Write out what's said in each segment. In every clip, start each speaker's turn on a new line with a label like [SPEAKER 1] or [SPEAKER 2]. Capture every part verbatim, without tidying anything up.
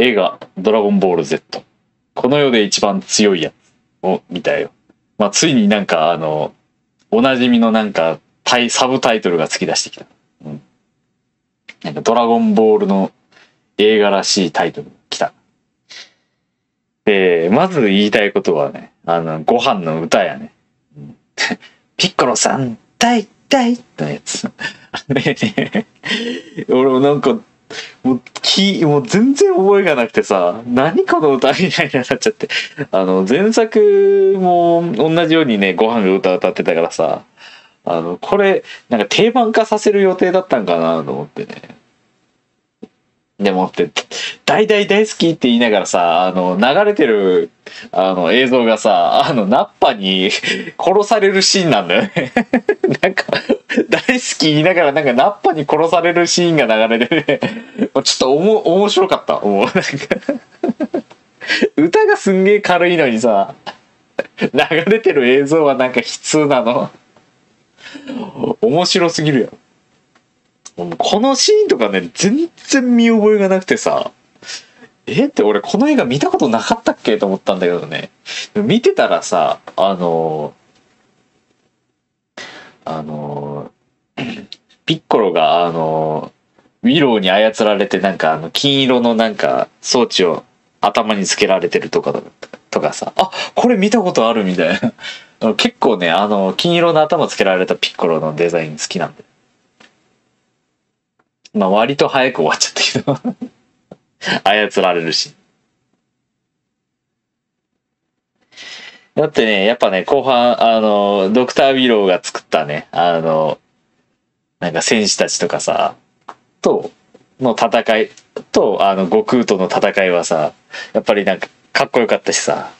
[SPEAKER 1] 映画ドラゴンボール Z。この世で一番強いやつを見たよ。まあ、ついになんかあの、おなじみのなんかタイ、サブタイトルが突き出してきた。うん。なんかドラゴンボールの映画らしいタイトルが来た。で、まず言いたいことはね、あの、ご飯の歌やね。うん、ピッコロさん、大大のやつ。あれね、俺もなんか、もう、き、もう全然覚えがなくてさ、何この歌みたいになっちゃって。あの、前作も同じようにね、ご飯が歌歌ってたからさ、あの、これ、なんか定番化させる予定だったんかなと思ってね。でもって、大大大好きって言いながらさ、あの、流れてる、あの、映像がさ、あの、ナッパに殺されるシーンなんだよね。なんか、大好き言いながら、なんか、ナッパに殺されるシーンが流れてね、ちょっとおも、面白かった。もう、なんか歌がすんげえ軽いのにさ、流れてる映像はなんか悲痛なの。面白すぎるよ。このシーンとかね、全然見覚えがなくてさ、えって俺この映画見たことなかったっけと思ったんだけどね。見てたらさ、あの、あの、ピッコロがあの、ウィローに操られてなんかあの金色のなんか装置を頭につけられてるとかとかさ、あ、これ見たことあるみたいな。結構ね、あの、金色の頭つけられたピッコロのデザイン好きなんで。まあ割と早く終わっちゃったけど操られるし。だってね、やっぱね、後半、あの、ドクター・ウィローが作ったね、あの、なんか戦士たちとかさ、と、の戦い、と、あの、悟空との戦いはさ、やっぱりなんか、かっこよかったしさ、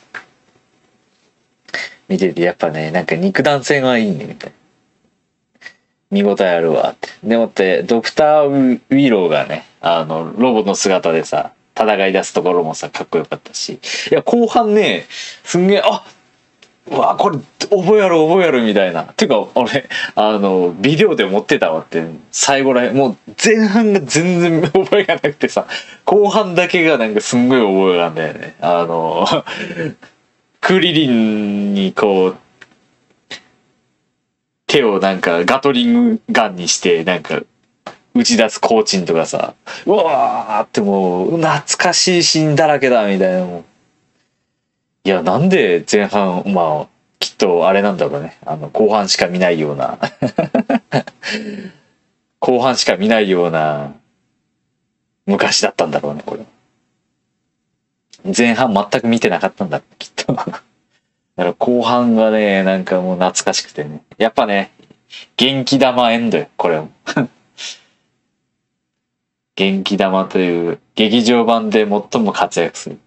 [SPEAKER 1] 見てて、やっぱね、なんか肉弾戦はいいね、みたいな。見応えあるわって。でもって、ドクター・ウィローがね、あの、ロボの姿でさ、戦い出すところもさ、かっこよかったし。いや、後半ね、すんげえ、あ、うわ、これ、覚えある覚えあるみたいな。てか、俺、あの、ビデオで持ってたわって、最後らへん、もう前半が全然覚えがなくてさ、後半だけがなんかすんごい覚えがあるんだよね。あの、クリリンにこう、手をなんかガトリングガンにしてなんか打ち出すコーチンとかさ、うわーってもう懐かしいシーンだらけだみたいな。もういや、なんで前半、まあきっとあれなんだろうね、あの後半しか見ないような後半しか見ないような昔だったんだろうね、これ。前半全く見てなかったんだきっとだから後半がね、なんかもう懐かしくてね。やっぱね、元気玉エンドよ、これも。元気玉という劇場版で最も活躍する。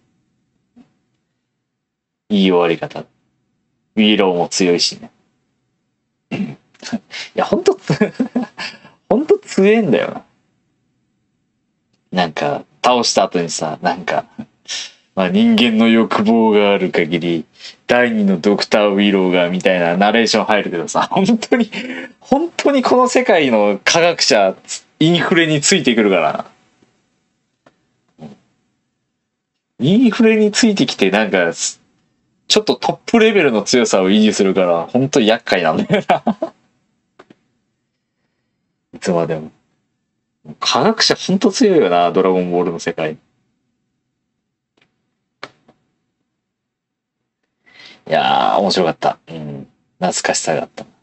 [SPEAKER 1] いい終わり方。ウィーローも強いしね。いや、ほんと、ほんと強えんだよな。なんか、倒した後にさ、なんか、まあ、人間の欲望がある限り、第二のドクター・ウィローが、みたいなナレーション入るけどさ、本当に、本当にこの世界の科学者、インフレについてくるからな。インフレについてきて、なんか、ちょっとトップレベルの強さを維持するから、本当に厄介なんだよな。いつまでも。科学者本当強いよな、ドラゴンボールの世界。いやー、面白かった。うん。懐かしさがあった。